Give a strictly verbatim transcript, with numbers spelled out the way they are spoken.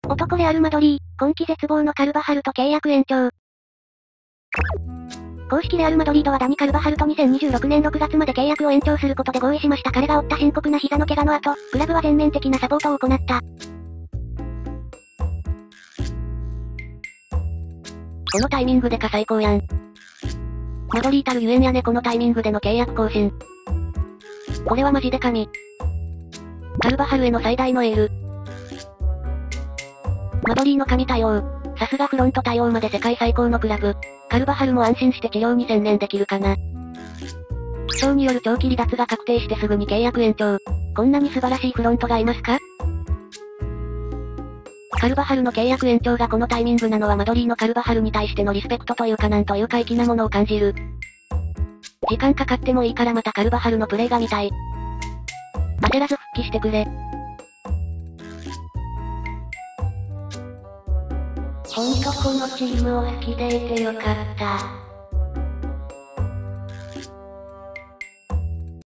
男レアルマドリー、今季絶望のカルバハルと契約延長。公式レアルマドリードはダニ・カルバハルとにせんにじゅうろくねんろくがつまで契約を延長することで合意しました。彼が負った深刻な膝の怪我の後、クラブは全面的なサポートを行った。 このタイミングでか最高やん。マドリーたるゆえんやねこのタイミングでの契約更新。これはマジで神。カルバハルへの最大のエール。マドリーの神対応。さすがフロント対応まで世界最高のクラブ。カルバハルも安心して治療に専念できるかな。負傷による長期離脱が確定してすぐに契約延長。こんなに素晴らしいフロントがいますか？カルバハルの契約延長がこのタイミングなのはマドリーのカルバハルに対してのリスペクトというかなんというか粋なものを感じる。時間かかってもいいからまたカルバハルのプレーが見たい。焦らず復帰してくれ。ほんとこのチームを好きでいてよかった。